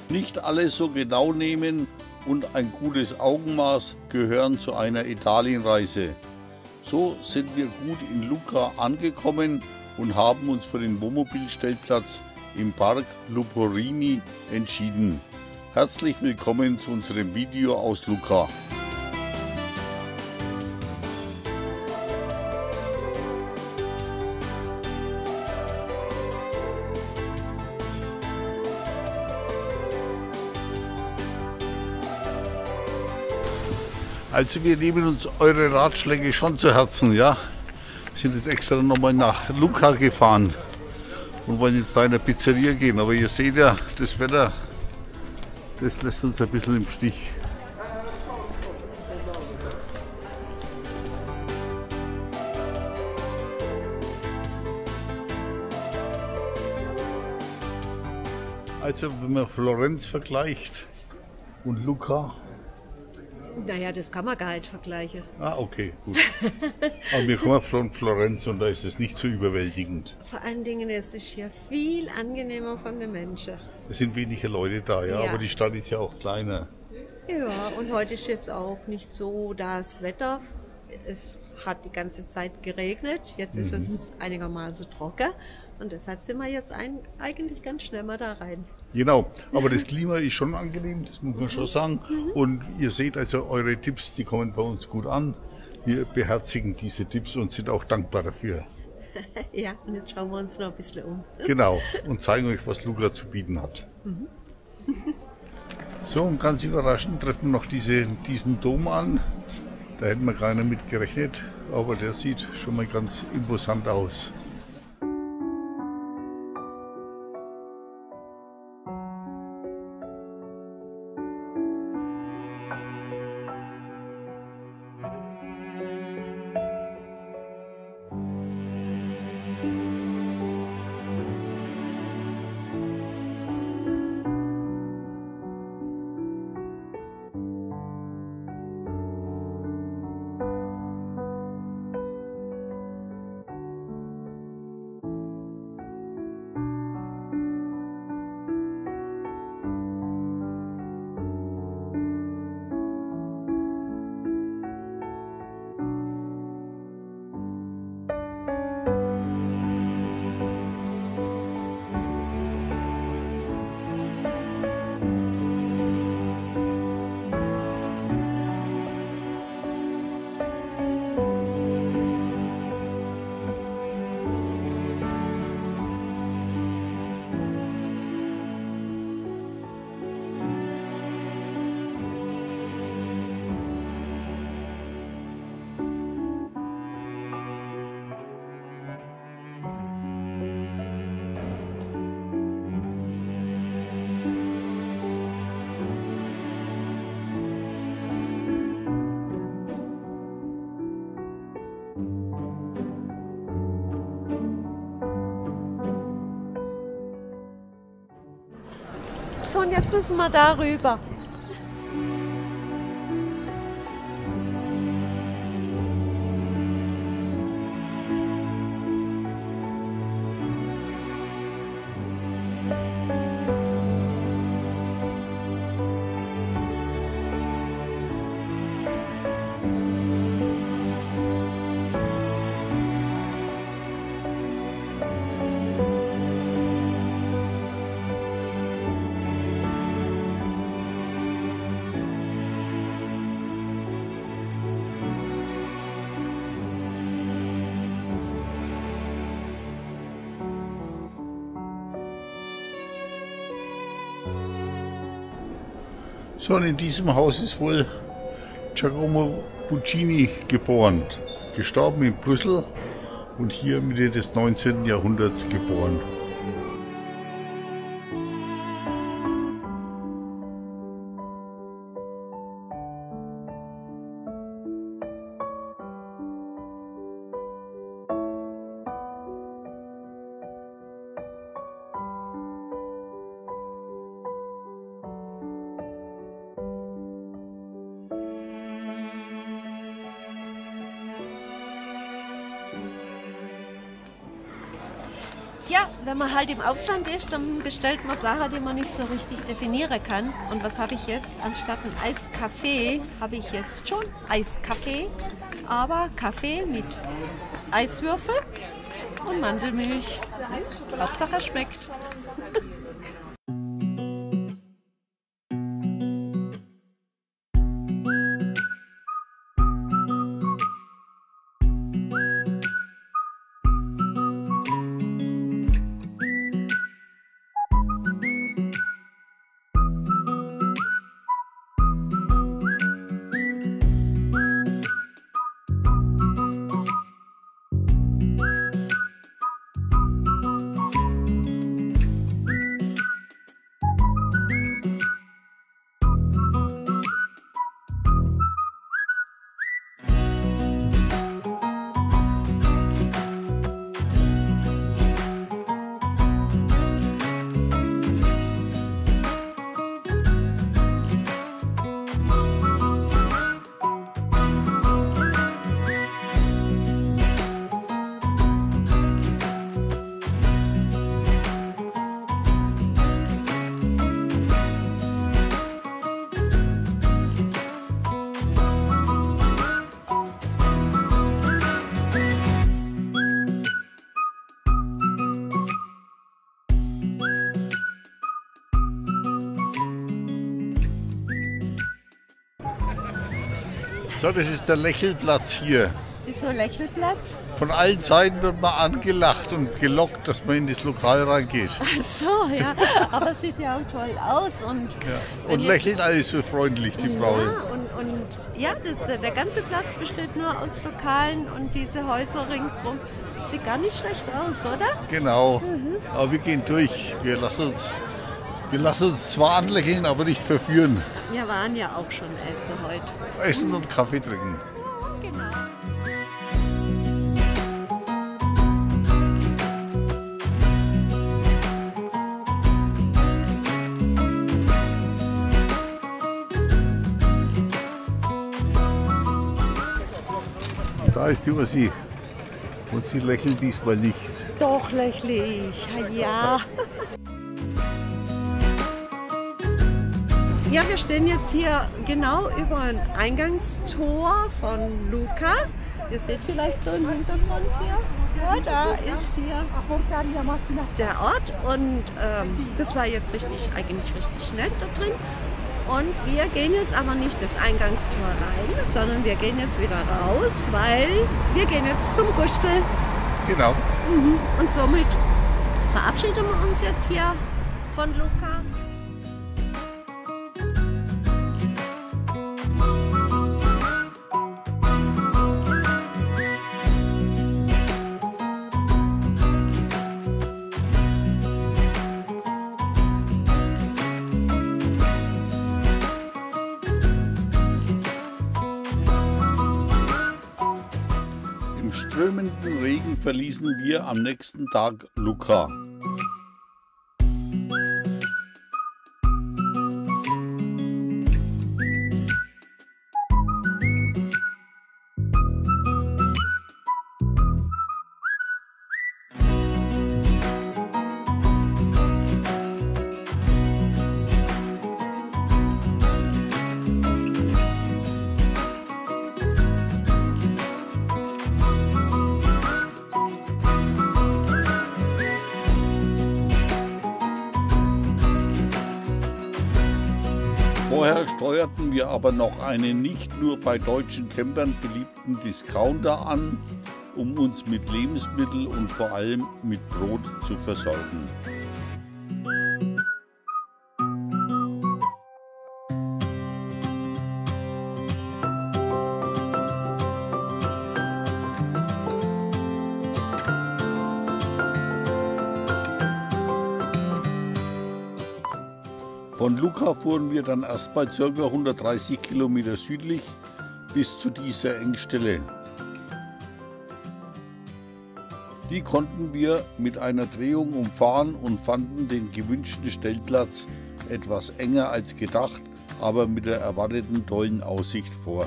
Nicht alles so genau nehmen und ein gutes Augenmaß gehören zu einer Italienreise. So sind wir gut in Lucca angekommen und haben uns für den Wohnmobilstellplatz im Park Luporini entschieden. Herzlich willkommen zu unserem Video aus Lucca. Also wir nehmen uns eure Ratschläge schon zu Herzen, ja. Wir sind jetzt extra nochmal nach Lucca gefahren und wollen jetzt da in eine Pizzeria gehen. Aber ihr seht ja, das Wetter, das lässt uns ein bisschen im Stich. Also wenn man Florenz vergleicht und Lucca. Naja, das kann man gar nicht vergleichen. Ah, okay, gut. Aber wir kommen von Florenz und da ist es nicht so überwältigend. Vor allen Dingen, es ist hier viel angenehmer von den Menschen. Es sind weniger Leute da, ja, aber die Stadt ist ja auch kleiner. Ja, und heute ist jetzt auch nicht so das Wetter. Es hat die ganze Zeit geregnet, jetzt ist es einigermaßen trocken. Und deshalb sind wir jetzt eigentlich ganz schnell mal da rein. Genau, aber das Klima ist schon angenehm, das muss man schon sagen. Und ihr seht also, eure Tipps, die kommen bei uns gut an. Wir beherzigen diese Tipps und sind auch dankbar dafür. Ja, und jetzt schauen wir uns noch ein bisschen um. Genau, und zeigen euch, was Lucca zu bieten hat. So, und ganz überraschend treffen wir noch diesen Dom an. Da hätten wir gar nicht mit gerechnet, aber der sieht schon mal ganz imposant aus. So, und jetzt müssen wir darüber. So, und in diesem Haus ist wohl Giacomo Puccini geboren. Gestorben in Brüssel und hier Mitte des 19. Jahrhunderts geboren. Ja, wenn man halt im Ausland ist, dann bestellt man Sachen, die man nicht so richtig definieren kann. Und was habe ich jetzt? Anstatt ein Eiskaffee habe ich jetzt schon Eiskaffee, aber Kaffee mit Eiswürfel und Mandelmilch. Hauptsache es schmeckt. So, das ist der Lächelplatz hier. Wieso Lächelplatz? Von allen Seiten wird man angelacht und gelockt, dass man in das Lokal reingeht. Ach so, ja. Aber es sieht ja auch toll aus. Und, ja. Und lächelt alles so freundlich, die Frau. Ja, der ganze Platz besteht nur aus Lokalen und diese Häuser ringsrum. Sieht gar nicht schlecht aus, oder? Genau. Aber wir gehen durch. Wir lassen uns zwar anlächeln, aber nicht verführen. Wir waren ja auch schon essen heute. Essen und Kaffee trinken. Genau. Da ist die Ursi. Und sie lächelt diesmal nicht. Doch lächle ich, ja. Ja, wir stehen jetzt hier genau über ein Eingangstor von Lucca. Ihr seht vielleicht so im Hintergrund hier. Ja, da ist hier der Ort und das war jetzt eigentlich richtig nett da drin. Und wir gehen jetzt aber nicht das Eingangstor rein, sondern wir gehen jetzt wieder raus, weil wir gehen jetzt zum Gustel. Genau. Und somit verabschieden wir uns jetzt hier von Lucca. Im strömenden Regen verließen wir am nächsten Tag Lucca. Vorher steuerten wir aber noch einen nicht nur bei deutschen Campern beliebten Discounter an, um uns mit Lebensmitteln und vor allem mit Brot zu versorgen. Von Lucca fuhren wir dann erstmal ca. 130 Kilometer südlich bis zu dieser Engstelle. Die konnten wir mit einer Drehung umfahren und fanden den gewünschten Stellplatz etwas enger als gedacht, aber mit der erwarteten tollen Aussicht vor.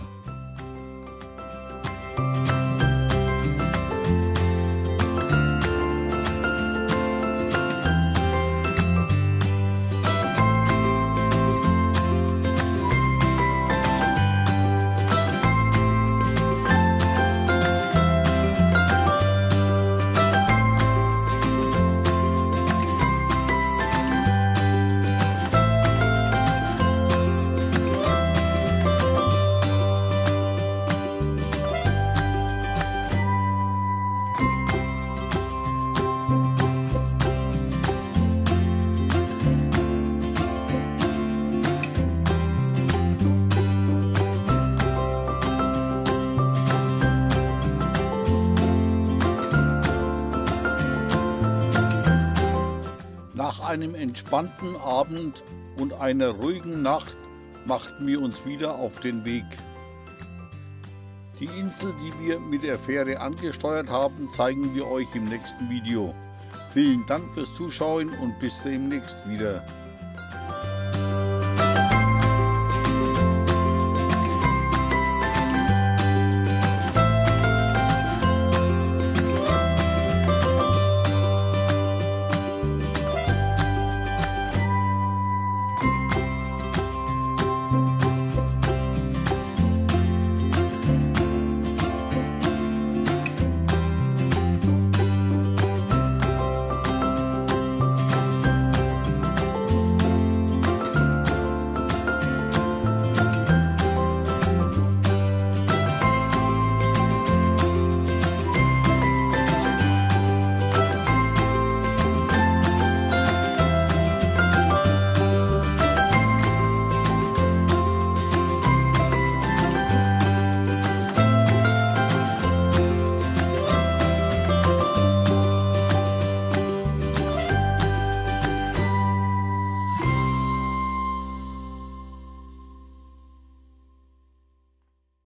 einem entspannten Abend und einer ruhigen Nacht machten wir uns wieder auf den Weg. Die Insel, die wir mit der Fähre angesteuert haben, zeigen wir euch im nächsten Video. Vielen Dank fürs Zuschauen und bis demnächst wieder.